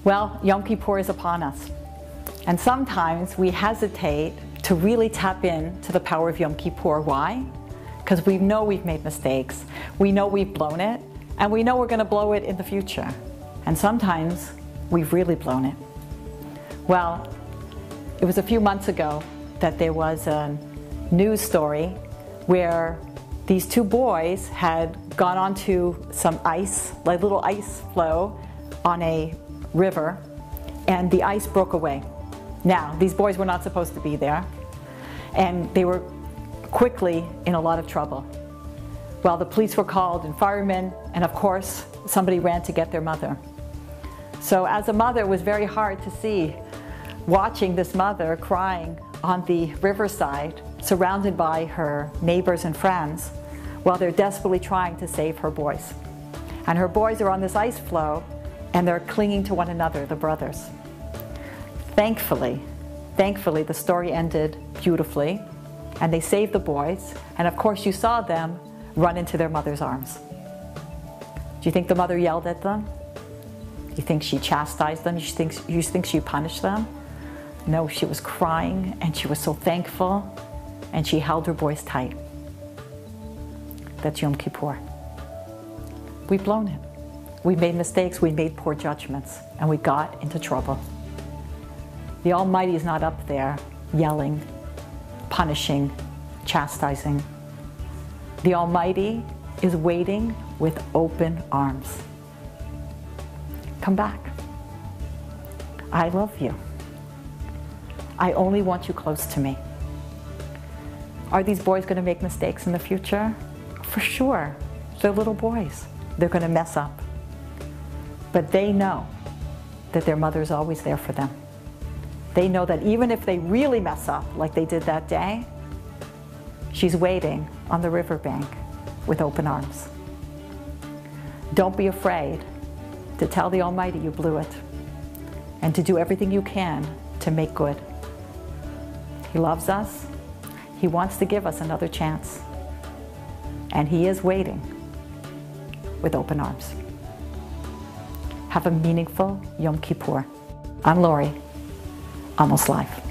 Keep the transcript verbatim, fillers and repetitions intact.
Well, Yom Kippur is upon us. And sometimes we hesitate to really tap into the power of Yom Kippur. Why? Because we know we've made mistakes. We know we've blown it. And we know we're going to blow it in the future. And sometimes we've really blown it. Well, it was a few months ago that there was a news story where these two boys had gone onto some ice, like little ice floe on a river, and the ice broke away. Now, these boys were not supposed to be there, and they were quickly in a lot of trouble. Well, the police were called and firemen, and of course, somebody ran to get their mother. So as a mother, it was very hard to see, watching this mother crying on the riverside, surrounded by her neighbors and friends, while they're desperately trying to save her boys. And her boys are on this ice floe, and they're clinging to one another, the brothers. Thankfully, thankfully, the story ended beautifully, and they saved the boys, and of course you saw them run into their mother's arms. Do you think the mother yelled at them? Do you think she chastised them? You think, you think she punished them? No, she was crying, and she was so thankful, and she held her boys tight. That's Yom Kippur. We've blown it. We made mistakes, we made poor judgments, and we got into trouble. The Almighty is not up there yelling, punishing, chastising. The Almighty is waiting with open arms. Come back. I love you. I only want you close to me. Are these boys going to make mistakes in the future? For sure. They're little boys. They're going to mess up. But they know that their mother is always there for them. They know that even if they really mess up, like they did that day, she's waiting on the riverbank with open arms. Don't be afraid to tell the Almighty you blew it, and to do everything you can to make good. He loves us. He wants to give us another chance. And He is waiting with open arms. Have a meaningful Yom Kippur. I'm Lori, Almost Live.